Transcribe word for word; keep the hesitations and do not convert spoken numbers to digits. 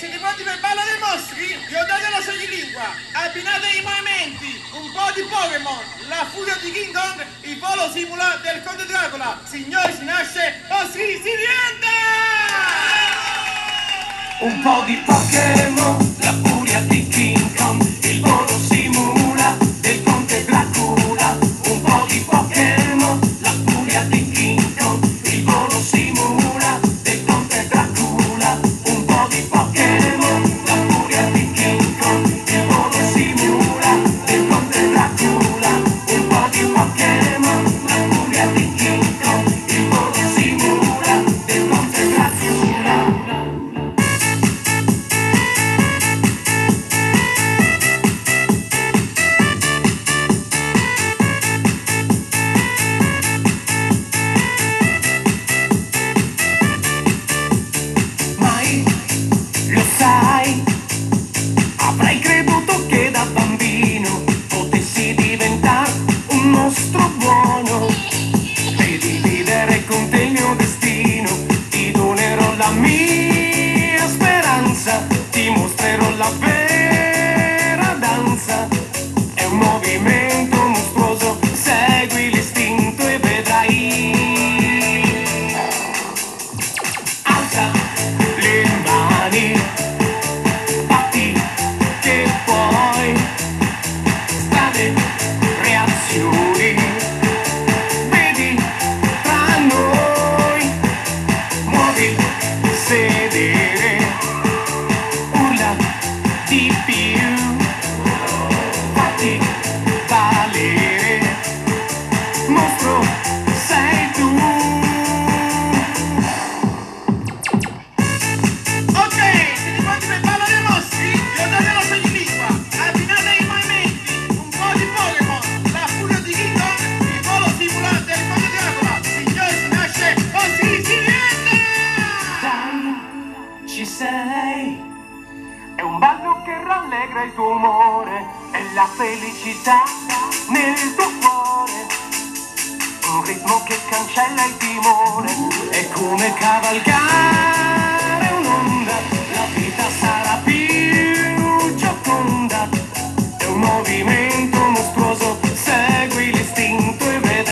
siete pronti per ballo dei mostri? Ricordate la soglilingua, abbinate i movimenti, un po' di Pokémon, la furia di King Kong, il volo simula del Conte Dracula. Signori, si nasce, mostri si diventa! Un po' di Pokémon, la furia di King Kong, il volo simula del Conte Dracula. Un po' di Pokémon, la furia di King Kong, il volo simula del Conte Dracula. Un po' di Pokémon, la furia di King Kong, il volo simula del Conte Dracula. Un po' di Pokémon, la furia di King Kong, il volo simula del Conte Dracula. Sai, avrei creduto che da bambino potessi diventare un mostro buono e dividere con te il mio destino. Ti donerò la mia speranza, ti mostrerò la vera danza. È un movimento mostruoso, segui l'istinto e vedrai. Alza le mani, reazioni, vedi tra noi, muovi sedere, urla di più, fatti valere, mostro sei tu. Ok, siete pronti per ballo dei mostri? Ricordate la soglilingua, abbinate i movimenti, un po' di Pokémon, la furia di King Kong, il volo simulante del Conte Dracula. Signori, si nasce, mostri si diventa! Dai, ci sei, è un ballo che rallegra il tuo umore, è la felicità nel tuo cuore, un ritmo che cancella il timore, è come cavalcare un'onda, la vita sarà più gioconda, è un movimento mostruoso